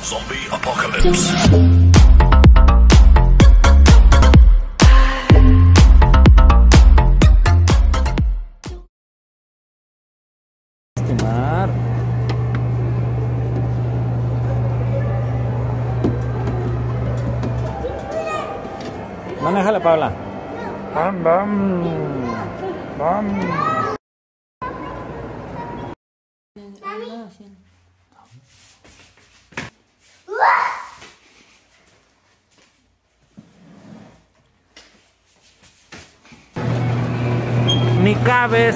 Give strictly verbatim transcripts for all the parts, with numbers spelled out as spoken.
Zombie Apocalypse. Manéjale, Paula. Bam, bam. Bam. Ni cabes.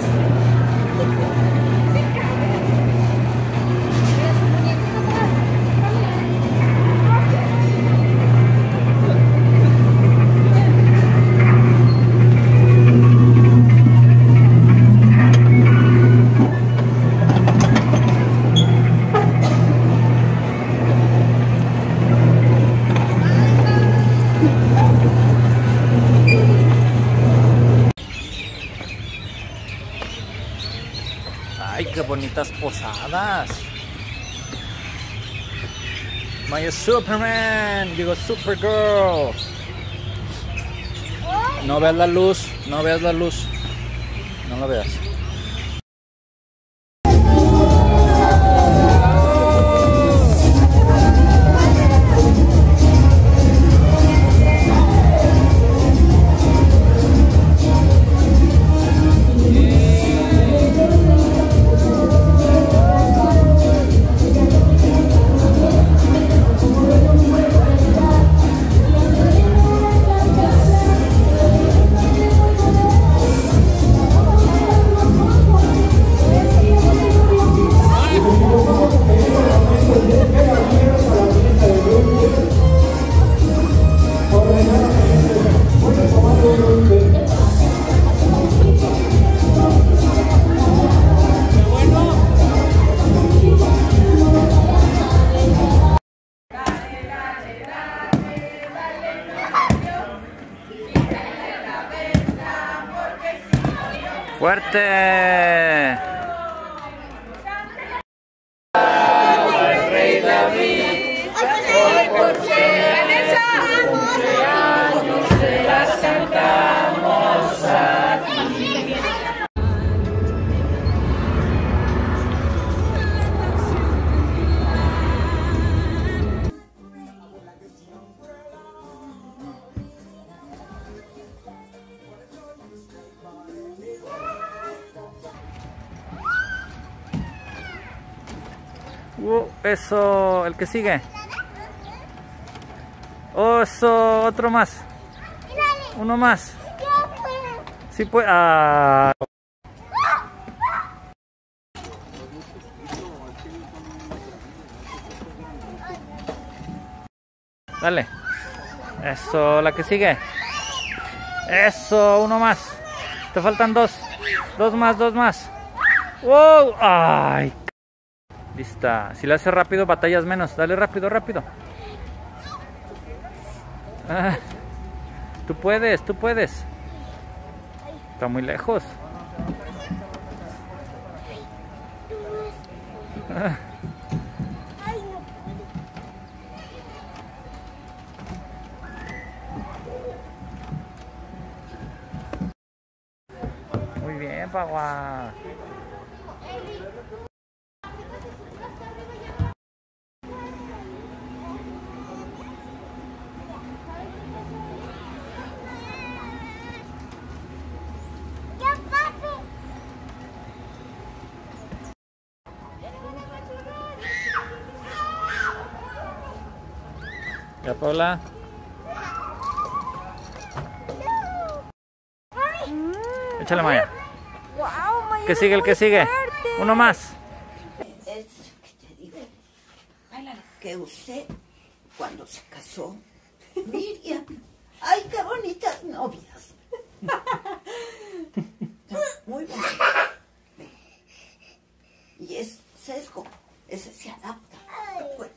Ay, qué bonitas posadas. My Superman, digo Supergirl. No veas la luz, no veas la luz. No lo veas. ¡Fuerte! Al rey David, hoy por ser cumpleaños te las cantamos aquí. Uh, eso, el que sigue. Oh, eso, otro más. Uno más. Sí puede. Ah. Dale. Eso, la que sigue. Eso, uno más. Te faltan dos. Dos más, dos más. Wow. Ay. Lista. Si lo haces rápido, batallas menos. Dale rápido, rápido. Ah, tú puedes, tú puedes. Está muy lejos. Ah. Muy bien, Pagua. Ya, Paula. Échale, Maya. ¿Qué sigue? El que sigue. Uno más. Es que te digo que usted cuando se casó, Miriam, ay, qué bonitas novias. Muy bonito. Y es sesgo, ese se adapta. Bueno.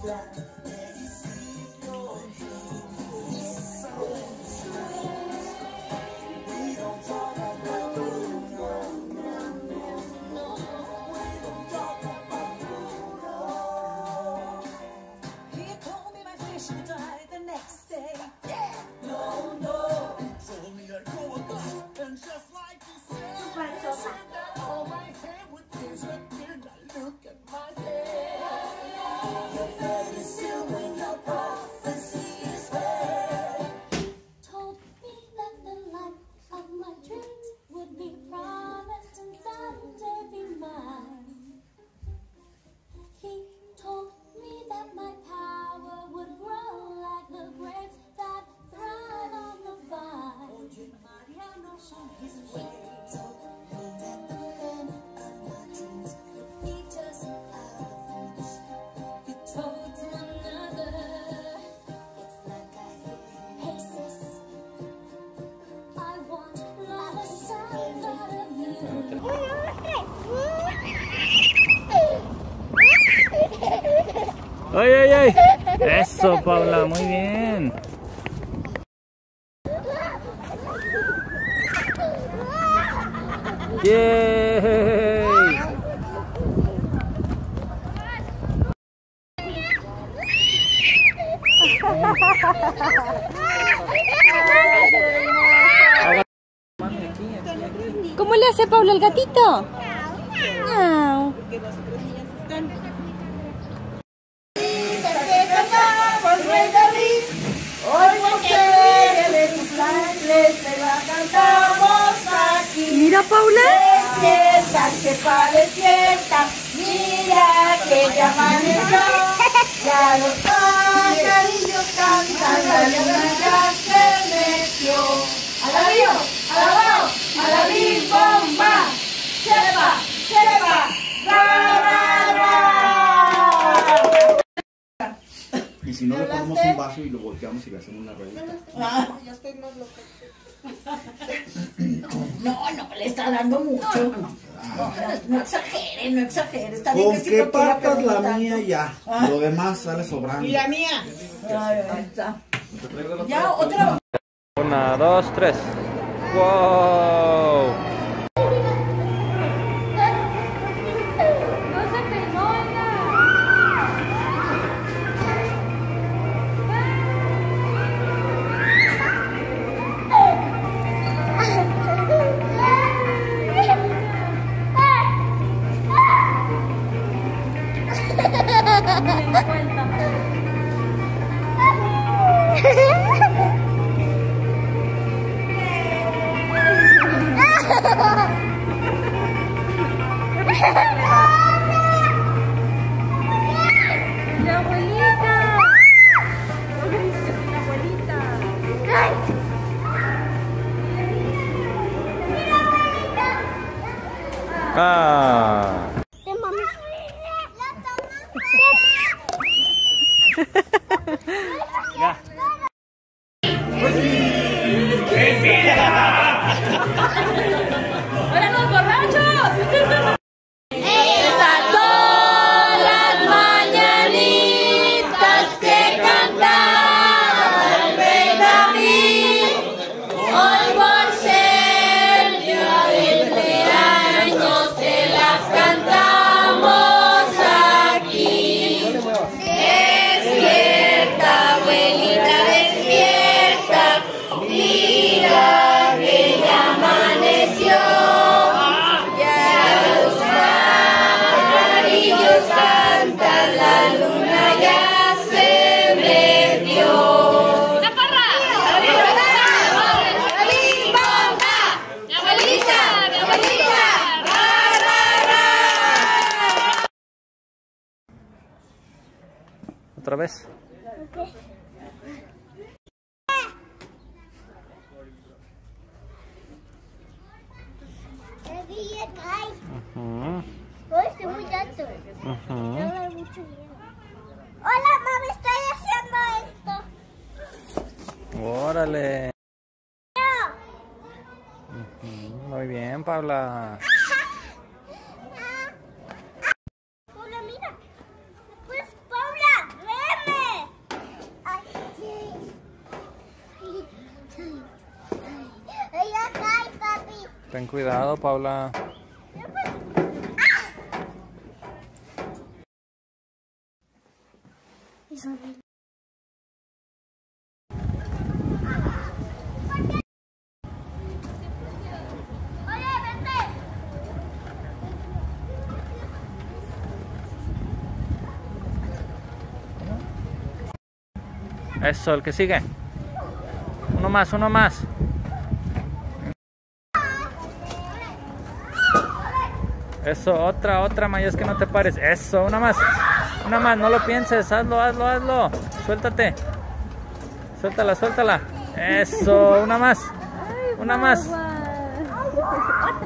¡Ay, ay, ay! Eso, Paula, muy bien. ¡Yay! ¿Cómo le hace Paula al gatito? Miau. Hoy por ser de cumpleaños te la cantamos aquí. Mira, Paula. Despierta, sepa, despierta. Mira que ya amaneció. Ya los pajarillos cantan, la luna ya se metió. ¡Alabío, alabao, alabí, bomba! ¡Sepa, sepa! ¡Ra, ra, ra! Y si no, le ponemos un vaso y lo volteamos y le hacemos una ruedita. Ah, ya estoy más loca. No, no, le está dando mucho. No, no, no exagere, no exagere. Está bien Con que si que lo quiera, partas pero no la tanto. mía ya. Ah. Lo demás sale sobrando. ¿Y la mía? Ay, ahí está. Ya, otra. Una, dos, tres. ¡Wow! No se perdona. La abuelita. La abuelita. Ah. Ya. ¡Hola, los borrachos! Estas son las mañanitas que cantaba el rey David. Hoy por ser día de cumpleaños te las cantamos aquí. Despierta, abuelita, despierta. Mira que ya amaneció. Ya los pajarillos cantan, la luna ya se metió. ¡La parra! ¡La bimbomba! ¡Mi abuelita! ¡Mi abuelita! ¡Ra, ra, ra! ¿Otra vez? Ujú, Estoy muy alto. ujú. Me da mucho miedo. Hola, mami, estoy haciendo esto. Órale. Ujú, muy bien, Paula. Paula, mira. Pues, Paula, ven. Ten cuidado, Paula. Eso, el que sigue. Uno más, uno más. Eso, otra, otra, Maya, es que no te pares. Eso, una más. Una más, no lo pienses. Hazlo, hazlo, hazlo. Suéltate. Suéltala, suéltala. Eso, una más. Una más.